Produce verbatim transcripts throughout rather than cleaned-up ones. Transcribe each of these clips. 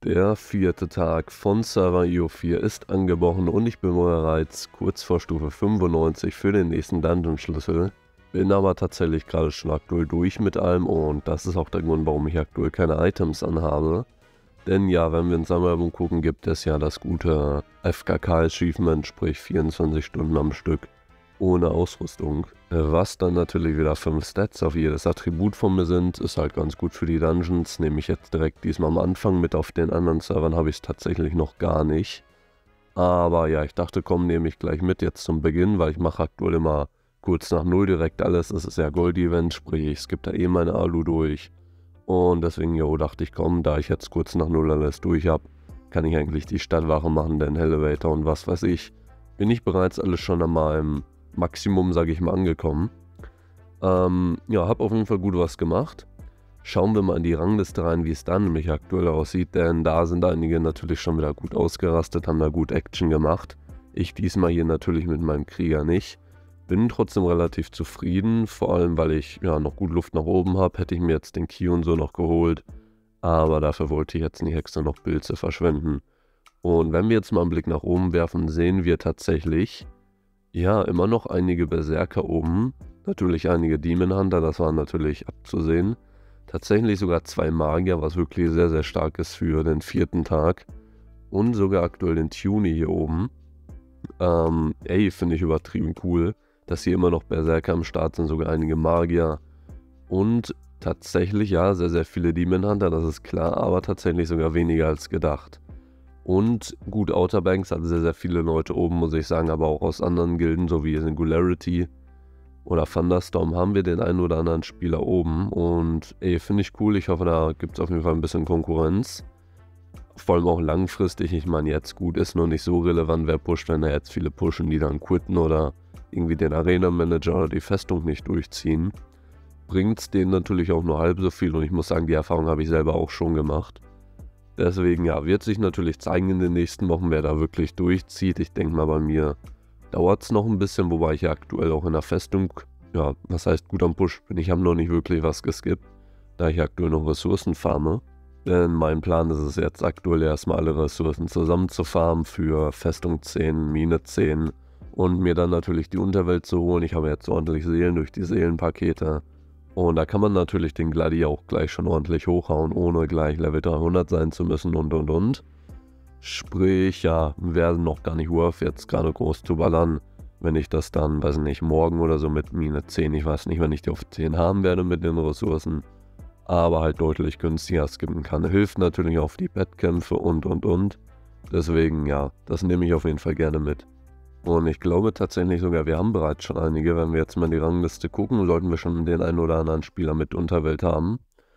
Der vierte Tag von Server I O vier ist angebrochen und ich bin bereits kurz vor Stufe fünfundneunzig für den nächsten Dungeon-Schlüssel. Bin aber tatsächlich gerade schon aktuell durch mit allem und das ist auch der Grund, warum ich aktuell keine Items anhabe. Denn ja, wenn wir ins Sammelalbum gucken, gibt es ja das gute F K K-Achievement, sprich vierundzwanzig Stunden am Stück ohne Ausrüstung. Was dann natürlich wieder fünf Stats auf jedes Attribut von mir sind, ist halt ganz gut für die Dungeons. Nehme ich jetzt direkt diesmal am Anfang mit, auf den anderen Servern habe ich es tatsächlich noch gar nicht. Aber ja, ich dachte, komm, nehme ich gleich mit jetzt zum Beginn, weil ich mache aktuell immer kurz nach null direkt alles. Es ist ja Gold-Event, sprich ich skippe da eh meine Alu durch. Und deswegen, jo, dachte ich, komm, da ich jetzt kurz nach null alles durch habe, kann ich eigentlich die Stadtwache machen, den Elevator und was weiß ich. Bin ich bereits alles schon an meinem Maximum, sage ich mal, angekommen. Ähm, ja, habe auf jeden Fall gut was gemacht. Schauen wir mal in die Rangliste rein, wie es da nämlich aktuell aussieht, denn da sind einige natürlich schon wieder gut ausgerastet, haben da gut Action gemacht. Ich diesmal hier natürlich mit meinem Krieger nicht. Bin trotzdem relativ zufrieden, vor allem weil ich ja noch gut Luft nach oben habe, hätte ich mir jetzt den Key und so noch geholt. Aber dafür wollte ich jetzt nicht extra noch Pilze verschwenden. Und wenn wir jetzt mal einen Blick nach oben werfen, sehen wir tatsächlich, ja, immer noch einige Berserker oben. Natürlich einige Demon Hunter, das war natürlich abzusehen. Tatsächlich sogar zwei Magier, was wirklich sehr, sehr stark ist für den vierten Tag. Und sogar aktuell den Tuny hier oben. Ähm, ey, finde ich übertrieben cool, dass hier immer noch Berserker am Start sind, sogar einige Magier. Und tatsächlich, ja, sehr, sehr viele Demon Hunter, das ist klar, aber tatsächlich sogar weniger als gedacht. Und gut, Outer Banks hat sehr, sehr viele Leute oben, muss ich sagen, aber auch aus anderen Gilden, so wie Singularity oder Thunderstorm, haben wir den einen oder anderen Spieler oben. Und ey, finde ich cool, ich hoffe, da gibt es auf jeden Fall ein bisschen Konkurrenz. Vor allem auch langfristig, ich meine, jetzt gut, ist noch nicht so relevant, wer pusht, wenn da jetzt viele pushen, die dann quitten oder irgendwie den Arena-Manager oder die Festung nicht durchziehen. Bringt es denen natürlich auch nur halb so viel und ich muss sagen, die Erfahrung habe ich selber auch schon gemacht. Deswegen, ja, wird sich natürlich zeigen in den nächsten Wochen, wer da wirklich durchzieht. Ich denke mal, bei mir dauert es noch ein bisschen, wobei ich ja aktuell auch in der Festung, ja, was heißt gut am Push bin. Ich habe noch nicht wirklich was geskippt, da ich aktuell noch Ressourcen farme. Denn mein Plan ist es jetzt aktuell erstmal alle Ressourcen zusammen zu farmen für Festung zehn, Mine zehn und mir dann natürlich die Unterwelt zu holen. Ich habe jetzt ordentlich Seelen durch die Seelenpakete. Und da kann man natürlich den Gladi auch gleich schon ordentlich hochhauen, ohne gleich Level dreihundert sein zu müssen und und und. Sprich, ja, wäre noch gar nicht worth jetzt gerade groß zu ballern, wenn ich das dann, weiß nicht, morgen oder so mit Mine zehn, ich weiß nicht, wenn ich die auf zehn haben werde mit den Ressourcen, aber halt deutlich günstiger skippen kann. Hilft natürlich auf die Wettkämpfe und und und. Deswegen, ja, das nehme ich auf jeden Fall gerne mit. Und ich glaube tatsächlich sogar, wir haben bereits schon einige. Wenn wir jetzt mal in die Rangliste gucken, sollten wir schon den einen oder anderen Spieler mit Unterwelt haben.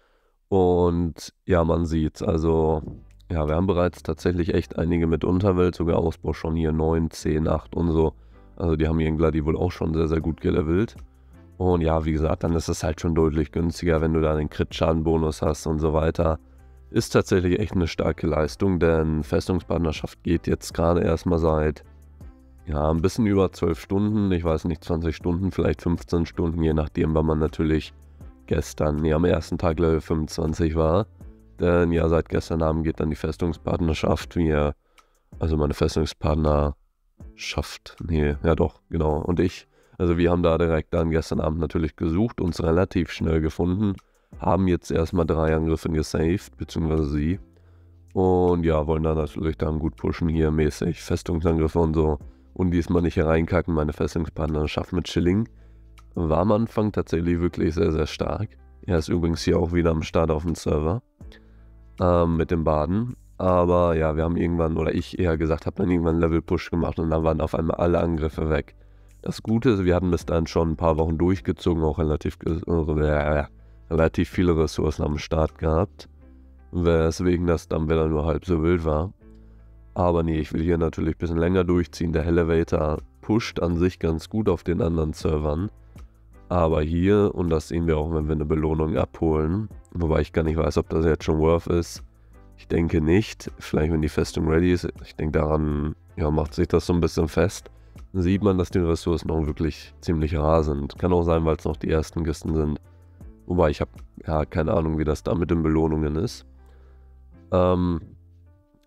Und ja, man sieht's. Also, ja, wir haben bereits tatsächlich echt einige mit Unterwelt. Sogar Ausbau schon hier neun, zehn, acht und so. Also die haben ihren Gladi wohl auch schon sehr, sehr gut gelevelt. Und ja, wie gesagt, dann ist es halt schon deutlich günstiger, wenn du da den Crit-Schaden-Bonus hast und so weiter. Ist tatsächlich echt eine starke Leistung, denn Festungspartnerschaft geht jetzt gerade erstmal seit... ja, ein bisschen über zwölf Stunden, ich weiß nicht, zwanzig Stunden, vielleicht fünfzehn Stunden, je nachdem, weil man natürlich gestern, nee, am ersten Tag Level fünfundzwanzig war. Denn ja, seit gestern Abend geht dann die Festungspartnerschaft, wir, also meine Festungspartnerschaft, nee, ja doch, genau, und ich. Also wir haben da direkt dann gestern Abend natürlich gesucht, uns relativ schnell gefunden, haben jetzt erstmal drei Angriffe gesaved, beziehungsweise sie. Und ja, wollen da natürlich dann gut pushen hier mäßig, Festungsangriffe und so. Und diesmal nicht hier reinkacken, meine Festungspartnerschaft mit Schilling. War am Anfang tatsächlich wirklich sehr, sehr stark. Er ist übrigens hier auch wieder am Start auf dem Server. Ähm, mit dem Baden. Aber ja, wir haben irgendwann, oder ich eher gesagt, habe dann irgendwann einen Level-Push gemacht und dann waren auf einmal alle Angriffe weg. Das Gute ist, wir hatten bis dann schon ein paar Wochen durchgezogen, auch relativ, äh, relativ viele Ressourcen am Start gehabt. Weswegen das dann wieder nur halb so wild war. Aber nee, ich will hier natürlich ein bisschen länger durchziehen. Der Elevator pusht an sich ganz gut auf den anderen Servern. Aber hier, und das sehen wir auch, wenn wir eine Belohnung abholen, wobei ich gar nicht weiß, ob das jetzt schon worth ist. Ich denke nicht. Vielleicht, wenn die Festung ready ist. Ich denke, daran ja, macht sich das so ein bisschen fest. Dann sieht man, dass die Ressourcen auch wirklich ziemlich rar sind. Kann auch sein, weil es noch die ersten Kisten sind. Wobei ich habe ja keine Ahnung, wie das da mit den Belohnungen ist. Ähm,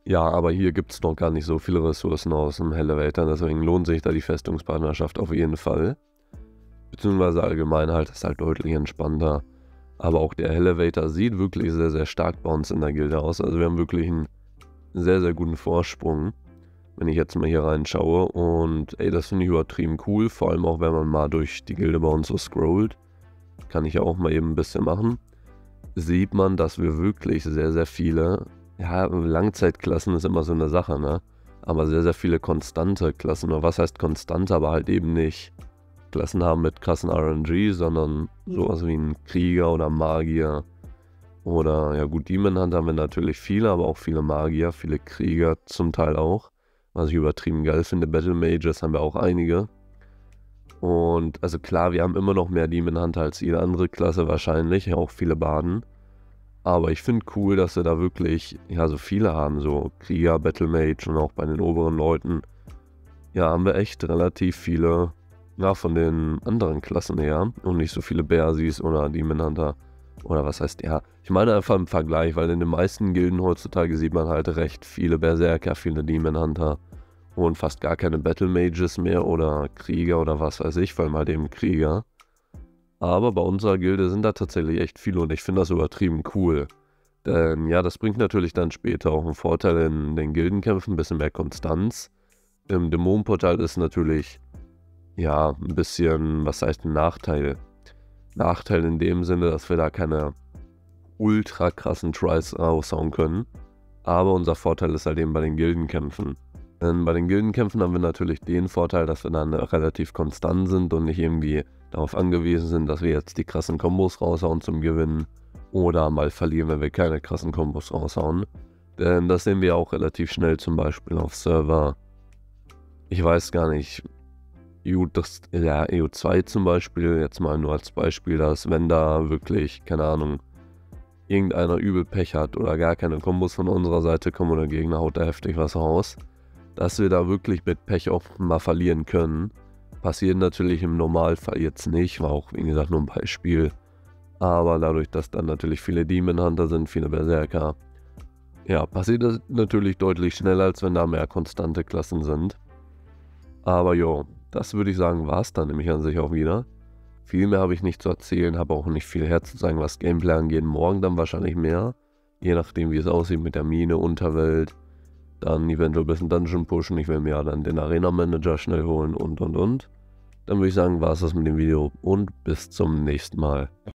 Ja, aber hier gibt es noch gar nicht so viele Ressourcen aus dem Elevator, deswegen lohnt sich da die Festungspartnerschaft auf jeden Fall. Beziehungsweise allgemein halt, ist halt deutlich entspannter. Aber auch der Elevator sieht wirklich sehr, sehr stark bei uns in der Gilde aus. Also wir haben wirklich einen sehr, sehr guten Vorsprung, wenn ich jetzt mal hier reinschaue. Und ey, das finde ich übertrieben cool, vor allem auch wenn man mal durch die Gilde bei uns so scrollt. Kann ich ja auch mal eben ein bisschen machen. Sieht man, dass wir wirklich sehr, sehr viele, ja, Langzeitklassen ist immer so eine Sache, ne? Aber sehr, sehr viele konstante Klassen, oder was heißt konstante, aber halt eben nicht Klassen haben mit krassen R N G, sondern sowas wie ein Krieger oder Magier. Oder, ja gut, Demon Hunter haben wir natürlich viele, aber auch viele Magier, viele Krieger zum Teil auch. Was ich übertrieben geil finde, Battle Mages haben wir auch einige. Und also klar, wir haben immer noch mehr Demon Hunter als jede andere Klasse wahrscheinlich, auch viele Baden. Aber ich finde cool, dass wir da wirklich, ja, so viele haben, so Krieger, Battle Mage und auch bei den oberen Leuten. Ja, haben wir echt relativ viele, ja, von den anderen Klassen her und nicht so viele Bersis oder Demon Hunter. Oder was heißt, ja, ich meine einfach im Vergleich, weil in den meisten Gilden heutzutage sieht man halt recht viele Berserker, viele Demon Hunter und fast gar keine Battle Mages mehr oder Krieger oder was weiß ich, vor allem halt eben Krieger. Aber bei unserer Gilde sind da tatsächlich echt viele und ich finde das übertrieben cool. Denn ja, das bringt natürlich dann später auch einen Vorteil in den Gildenkämpfen, ein bisschen mehr Konstanz. Im Dämonenportal ist natürlich, ja, ein bisschen, was heißt ein Nachteil? Nachteil in dem Sinne, dass wir da keine ultra krassen Tries raushauen können. Aber unser Vorteil ist halt eben bei den Gildenkämpfen. Denn bei den Gildenkämpfen haben wir natürlich den Vorteil, dass wir dann relativ konstant sind und nicht irgendwie darauf angewiesen sind, dass wir jetzt die krassen Kombos raushauen zum Gewinnen oder mal verlieren, wenn wir keine krassen Kombos raushauen. Denn das sehen wir auch relativ schnell zum Beispiel auf Server. Ich weiß gar nicht, E U, das, ja, E U zwei zum Beispiel, jetzt mal nur als Beispiel, dass wenn da wirklich, keine Ahnung, irgendeiner übel Pech hat oder gar keine Kombos von unserer Seite kommen oder der Gegner haut da heftig was raus, dass wir da wirklich mit Pech auch mal verlieren können. Passiert natürlich im Normalfall jetzt nicht, war auch wie gesagt nur ein Beispiel. Aber dadurch, dass dann natürlich viele Demon Hunter sind, viele Berserker, ja, passiert das natürlich deutlich schneller, als wenn da mehr konstante Klassen sind. Aber jo, das würde ich sagen, war es dann nämlich an sich auch wieder. Viel mehr habe ich nicht zu erzählen, habe auch nicht viel herzuzeigen, was Gameplay angeht. Morgen dann wahrscheinlich mehr, je nachdem wie es aussieht mit der Mine, Unterwelt. Dann eventuell ein bisschen Dungeon pushen. Ich will mir ja dann den Arena Manager schnell holen und und und. Dann würde ich sagen, war es das mit dem Video und bis zum nächsten Mal.